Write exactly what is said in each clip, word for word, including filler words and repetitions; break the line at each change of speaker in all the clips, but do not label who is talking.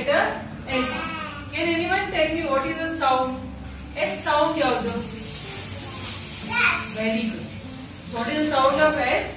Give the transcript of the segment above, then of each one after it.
letter S. Can anyone tell me what is the sound? S sound ಯಾವುದು? Very good. What is the sound of S?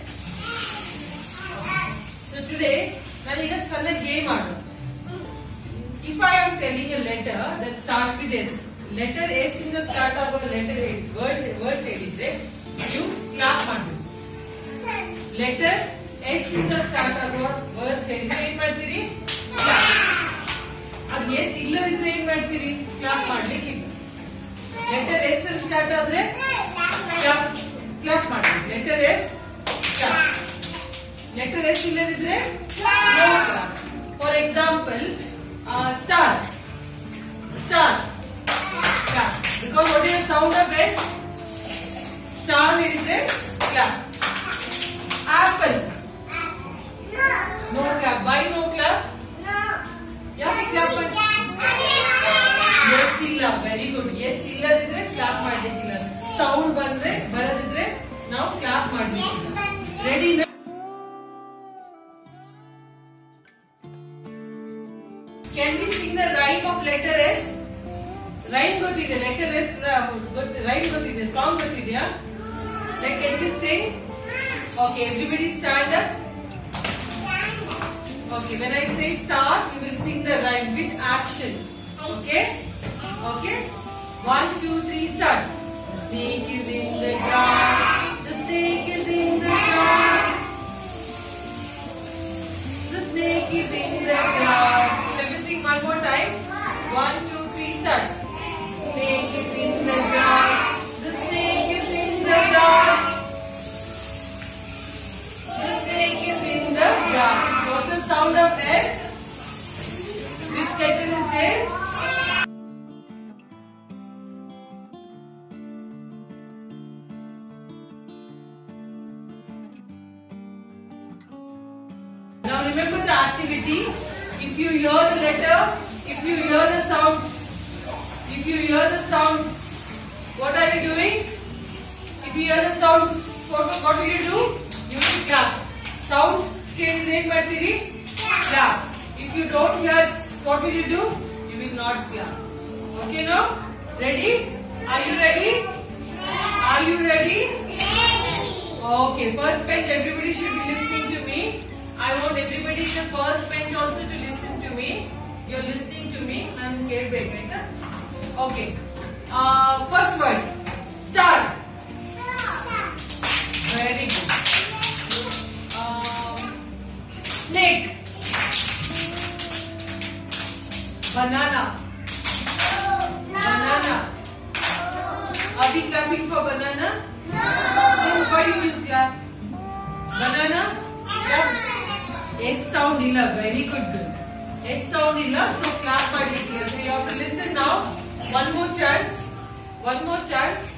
So today, ನಾನು ಈಗ ಸಣ್ಣ game ಆಡೋಣ. If I am telling a letter that starts with S, letter S ಇಂದ start ಆಗೋ letter word word ಹೇಳಿದ್ರೆ you clap ಮಾಡಬೇಕು. Letter S ಇಂದ start ಆಗೋ ವರ್ಡ್ಸ್ ಹೇಳಿದ್ರೆ ಏನ್ ಮಾಡ್ತೀರಿ? ಕ್ಲಾಪ್. ಅದು S ಇಲ್ಲದಿದ್ರೆ ಏನ್ ಮಾಡ್ತೀರಿ? ಕ್ಲಾಪ್ ಮಾಡ್ಲಿಕ್ಕಿಲ್ಲ. ಲೆಟರ್ S ಅಲ್ಲಿ ಸ್ಟಾರ್ಟ್ ಆದ್ರೆ ಕ್ಲಾಪ್ ಕ್ಲಾಪ್ ಮಾಡ್ತೀರಿ. Letter S clap. Letter S ಇಲ್ಲದಿದ್ರೆ no clap. For example star star clap. Because what is the sound of S? Star ಹೇಳಿದ್ರೆ clap. Apple no clap. Why no clap? No. ಯಾಕೆ clap ಮಾಡಿ? Yes ಇಲ್ಲ. Very good. Yes ಇಲ್ಲದಿದ್ರೆ clap ಮಾಡಲಿಕ್ಕಿಲ್ಲ. Sound ಬಂದ್ರೆ ಬರದಿದ್ರೆ ನಾವು clap ಮಾಡಲಿಕ್ಕಿಲ್ಲ. Ready? Can we sing the rhyme of letter S? Rhyme ಗೊತ್ತಿದೆ. letter S rhyme ಗೊತ್ತಿದೆ. Song ಗೊತ್ತಿದೆಯಾ? Like can we sing? Okay, everybody stand up. Okay, when I say start, you will sing the rhyme with action. Okay? Okay? One, two, three, start. The snake is in the grass. The snake is in the grass. The snake is in the grass. Shall we sing one more time? One, two, three, start. The snake is in the grass. The snake is in the grass. The snake is in the grass. What's the sound of S? Which letter is this? Now remember the activity. If you hear the letter, if you hear the sound, if you hear the sound, what are you doing? If you hear the sound, what, what will you do? You will clap. Sound ಕೇಳಿದ್ರೆ ಏನ್ ಮಾಡ್ತೀರಿ? Clap. If you don't hear, what will you do? You will not clap. Okay, now? Ready? Are you ready? Are you ready? Okay, first bench, everybody should be listening to me. I want everybody in the first bench also to listen to me. You're listening to me. I'm scared, right? Okay. Uh, first word. Start. Very good. Snake. Banana. Banana. Are we clapping for banana? No. Then why you will clap? Banana? Clap. S sound illa. Very good girl. S sound illa. So clap madlikilla. So you have to listen now. One more chance. One more chance.